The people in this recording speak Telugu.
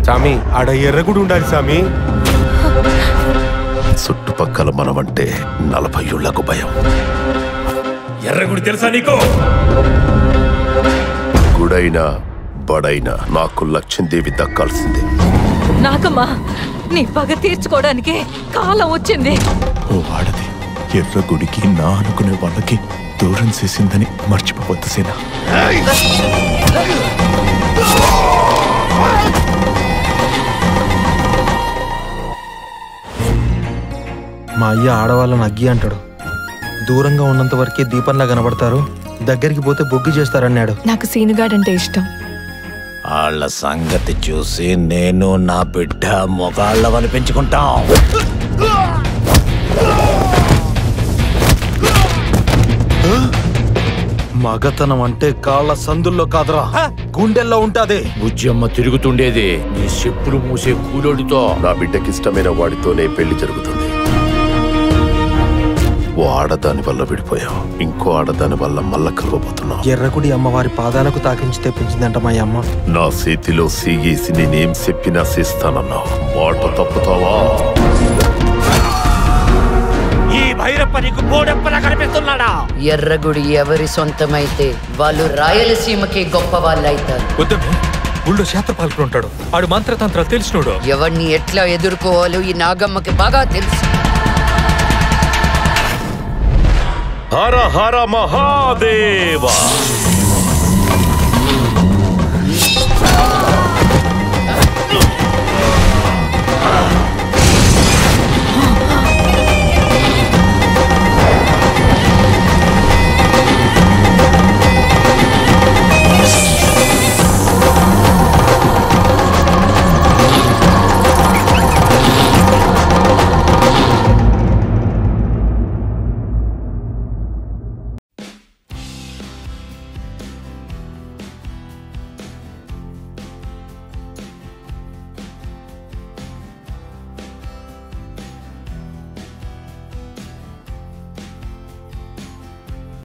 సామి ఆడ ఎర్రగుడి ఉండాలి సామి. చుట్టుపక్కల మనమంటే 40 ఏళ్లకు భయం. ఎర్రగుడి తెలుసా నీకు? గుడైనా బడైనా నాకు లక్ష్మీదేవి దక్కాల్సిందే. నాకమ్మా నీ పగ తీర్చుకోవడానికి కాలం వచ్చింది. ఓ ఆడది ఎర్రగుడికి నా అనుకునే వాళ్ళకి దూరం చేసిందని మర్చిపోవద్దు సేనా. మా అయ్య ఆడవాళ్ళని అగ్గి అంటాడు. దూరంగా ఉన్నంత వరకే దీపంలా కనబడతారు, దగ్గరికి పోతే బొగ్గి చేస్తారన్నాడు. నాకు సీనుగాడంటే ఇష్టం. వాళ్ళ సంగతి చూసి నేను నా బిడ్డ మొగాళ్ళ అనిపించుకుంటాం. మగతనం అంటే కాళ్ళ సందుల్లో కాదురా, గుండెల్లో ఉంటాది. బుజ్జమ్మ తిరుగుతుండేది నీ చెప్పులు మూసే కూలోడితో. నా బిడ్డకి ఇష్టమైన వాడితోనే పెళ్లి జరుగుతుంది. ఓ ఆడదాని వల్ల విడిపోయాం, ఇంకో ఆడదాని వల్ల మళ్ళా కలవబోతున్నాం. ఎర్రగుడి అమ్మవారి పాదాలకు తాకించి తెప్పించిందంట మా అమ్మ. నా చేతిలో సీగేసి నేనేం చెప్పినా చేస్తానన్నావు, మాట తప్పుతావా? ఈ భైరప్ప నీకు బోడెప్పలా కనిపిస్తున్నాడా? ఎర్రగుడి ఎవరి సొంతమైతే వాళ్ళు రాయలసీమకే గొప్ప వాళ్ళు అవుతారు. ఊళ్ళో శాస్త్రపాలకుడు ఉంటాడు, ఆడు మంత్రతంత్రాలు తెలిసినోడు. ఎవరిని ఎట్లా ఎదుర్కోవాలో ఈ నాగమ్మకి బాగా తెలుసు. హర హర మహాదేవ.